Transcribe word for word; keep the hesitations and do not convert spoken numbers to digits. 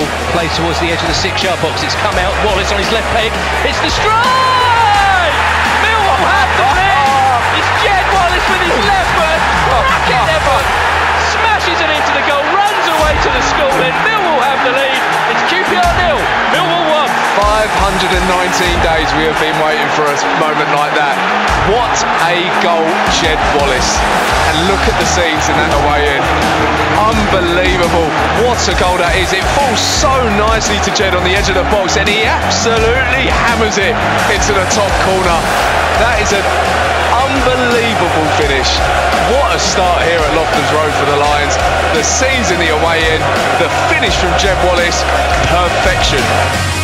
ball played towards the edge of the six-yard box. It's come out. Wallace on his left leg. It's the strike! Millwall have the lead! It's Jed Wallace with his left foot. Racket effort. Smashes it into the goal. Runs away to the score. Then Millwall have the lead. It's Q P R nil. Millwall one. five hundred nineteen days we have been waiting for a moment like that. What a goal, Jed Wallace. And look at the scenes in that away end. Unbelievable. What a goal that is. It falls so nicely to Jed on the edge of the box and he absolutely hammers it into the top corner. That is an unbelievable finish. What a start here at Loftons Road for the Lions. The scenes in the away end, the finish from Jed Wallace, perfection.